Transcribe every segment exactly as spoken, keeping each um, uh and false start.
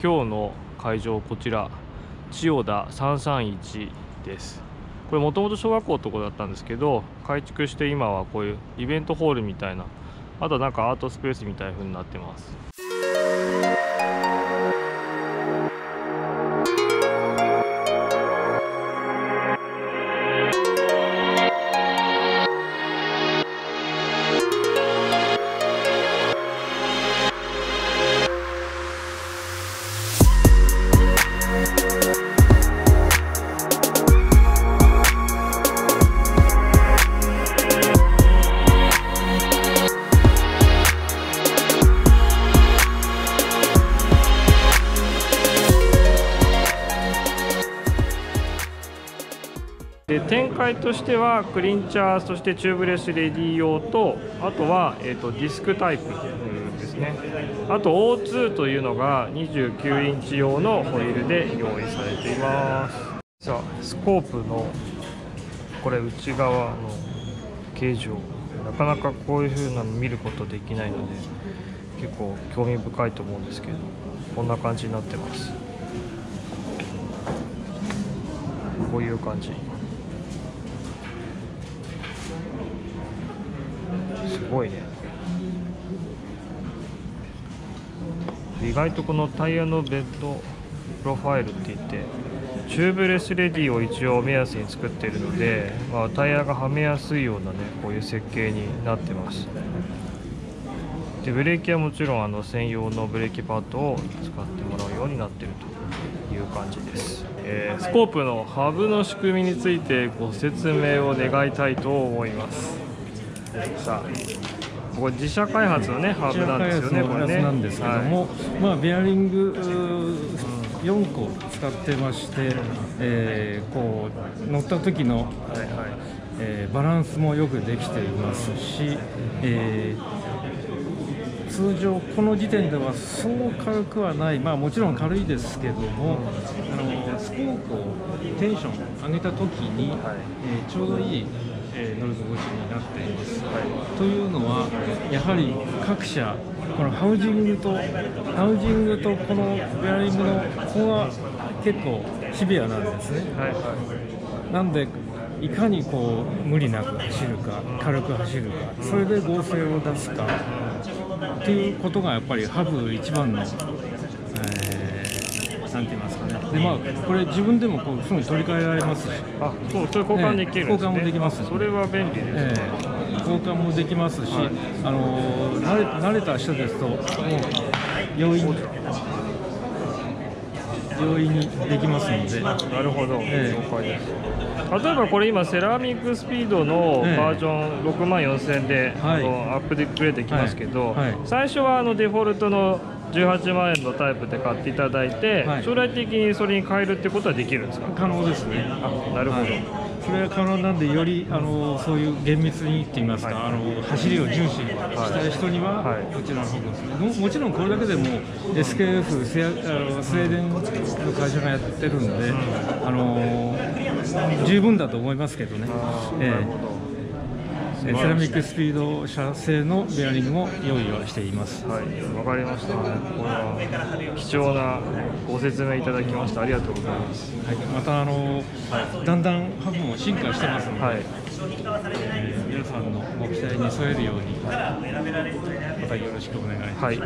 今日の会場、こちら千代田さんさんいちです。これもともと小学校のとこだったんですけど、改築して今はこういうイベントホールみたいな、あとなんかアートスペースみたいな風になってます。で展開としてはクリンチャー、そしてチューブレスレディ用と、あとは、えー、とディスクタイプですね。あと オーツー というのがにじゅうきゅうインチ用のホイールで用意されています。さあスコープのこれ内側の形状、なかなかこういう風なの見ることできないので結構興味深いと思うんですけど、こんな感じになってます。こういう感じ、すごいね。意外とこのタイヤのベッドプロファイルって言ってチューブレスレディを一応目安に作っているので、まあ、タイヤがはめやすいようなね、こういう設計になってます。でブレーキはもちろんあの専用のブレーキパッドを使ってもらうようになっているという感じです。えー、スコープのハブの仕組みについてご説明を願いたいと思います。さあこれ自社開発のねハブなんですよね。これねなんですけども、はい、まあベアリングよんこ使ってまして、えー、こう乗った時の、はいはいえー、バランスもよくできていますし、えー、通常この時点ではそう軽くはない、まあもちろん軽いですけども、あのスコープをテンション上げた時に、はいえー、ちょうどいいえー、乗り心地になっています、はい、というのはやはり各社このハウジングとハウジングとこのベアリングのここが結構シビアなんですね、はいはい、なんでいかにこう無理なく走るか軽く走るかそれで合成を出すかっていうことがやっぱりハブ一番の、えー、なんて言いますかね。でまあ、これ自分でもこうすぐに取り替えられますし、 あ、そう、それ交換できるんですね。 交換もできます。 それは便利です、ねえー、交換もできますし、はい、あの慣れ慣れた人ですともう容易に容易にできますので。 なるほど、えー、了解です。例えばこれ今セラミックスピードのバージョンろくまんよんせんで、えー、あのアップデートできますけど、はいはい、最初はあのデフォルトのじゅうはちまんえんのタイプで買っていただいて、はい、将来的にそれに変えるってことはできるんですか？ 可能ですね。 あ、なるほど、はい、 それは可能なんで、よりあのそういう厳密にって言いますか、はい、あの走りを重視したい人には、はい、こちらの方ですね。も, もちろんこれだけでも エスケーエフ ス, あのスウェーデンの会社がやってるんで、うん、あの十分だと思いますけどね。えーセラミックスピード社製のベアリングも用意はしています。 はい、わかりました。これは貴重なご説明いただきました。ありがとうございます。 はい、またあの、はい、だんだんハブも進化してますので、はいえー、皆さんのご期待に添えるように、またよろしくお願いします。はい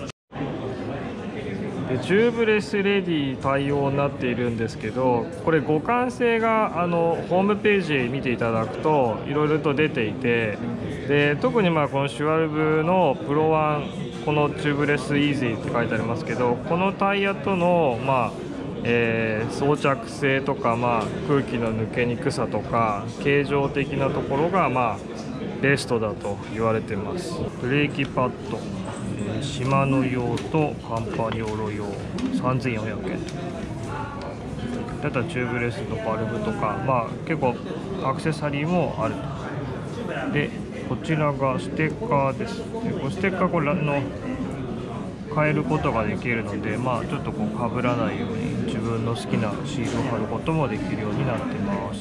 でチューブレスレディ対応になっているんですけど、これ互換性があのホームページ見ていただくといろいろと出ていて、で特にまあこのシュワルブのプロワン、このチューブレスイージーって書いてありますけど、このタイヤとの、まあえー、装着性とか、まあ、空気の抜けにくさとか形状的なところが、まあ、ベストだと言われています。ブレーキパッド、シマノ用とカンパニオロ用さんぜんよんひゃくえん。あとはチューブレスのバルブとか、まあ、結構アクセサリーもあると。でこちらがステッカーです。でこれステッカーこれの変えることができるので、まあ、ちょっとこう被らないように自分の好きなシールを貼ることもできるようになっています。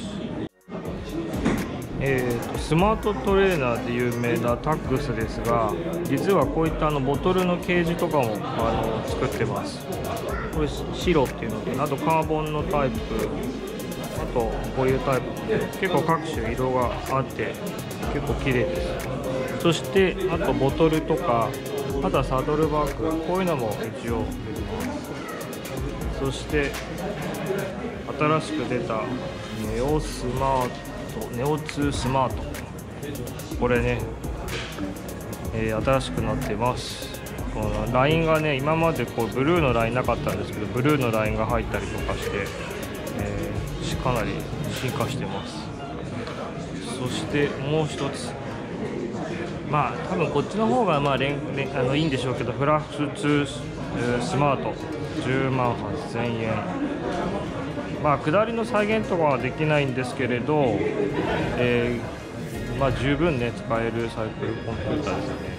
えーと、スマートトレーナーで有名なタックスですが、実はこういったあのボトルのケージとかもあの作ってます。 これ白っていうのと、あとカーボンのタイプ、あとこういうタイプ、結構各種色があって結構綺麗です。そしてあとボトルとか、あとはサドルバッグ、こういうのも一応出てます。そして新しく出たネオスマート、ネオツースマート、これね、えー、新しくなってます。このラインがね、今までこうブルーのラインなかったんですけど、ブルーのラインが入ったりとかして、えー、かなり進化してます。そしてもう一つ、まあ多分こっちの方がまあ連連あのいいんでしょうけど、フラッシュツースマートじゅうまんはっせんえん。まあ下りの再現とかはできないんですけれど、えー、まあ十分ね使えるサイクルコンピューターですね。